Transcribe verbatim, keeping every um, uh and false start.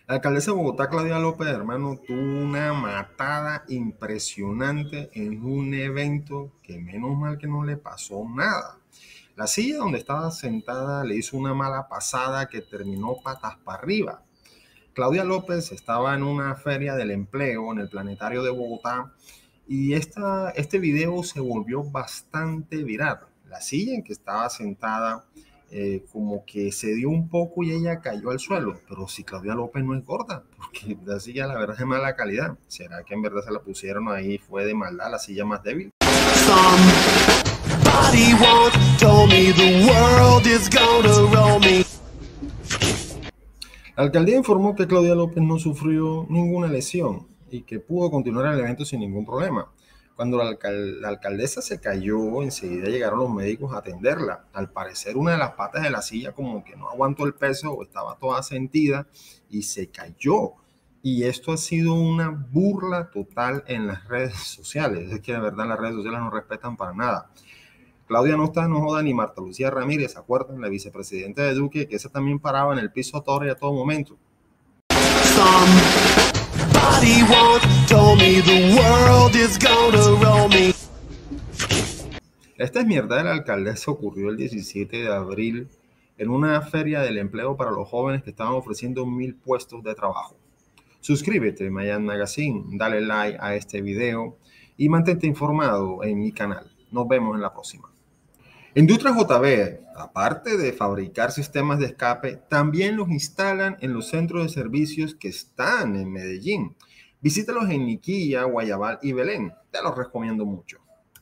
La alcaldesa de Bogotá, Claudia López, hermano, tuvo una matada impresionante en un evento que menos mal que no le pasó nada. La silla donde estaba sentada le hizo una mala pasada que terminó patas para arriba. Claudia López estaba en una feria del empleo en el Planetario de Bogotá y esta, este video se volvió bastante viral. La silla en que estaba sentada eh, como que se dio un poco y ella cayó al suelo. Pero si Claudia López no es gorda, porque la silla la verdad es de mala calidad. ¿Será que en verdad se la pusieron ahí? ¿Fue de maldad la silla más débil? Somebody once told me the world is gonna roll me. La alcaldía informó que Claudia López no sufrió ninguna lesión y que pudo continuar el evento sin ningún problema. Cuando la, alcal la alcaldesa se cayó, enseguida llegaron los médicos a atenderla. Al parecer, una de las patas de la silla como que no aguantó el peso o estaba toda sentida y se cayó. Y esto ha sido una burla total en las redes sociales. Es que de verdad las redes sociales no respetan para nada. Claudia no está, no joda, ni Marta Lucía Ramírez, ¿se acuerdan? La vicepresidenta de Duque, que esa también paraba en el piso a torre a todo momento. Esta mierda de la alcaldesa ocurrió el diecisiete de abril en una feria del empleo para los jóvenes que estaban ofreciendo mil puestos de trabajo. Suscríbete, Mayan Magazine, dale like a este video y mantente informado en mi canal. Nos vemos en la próxima. Industria J B, aparte de fabricar sistemas de escape, también los instalan en los centros de servicios que están en Medellín. Visítalos en Niquilla, Guayabal y Belén. Te los recomiendo mucho.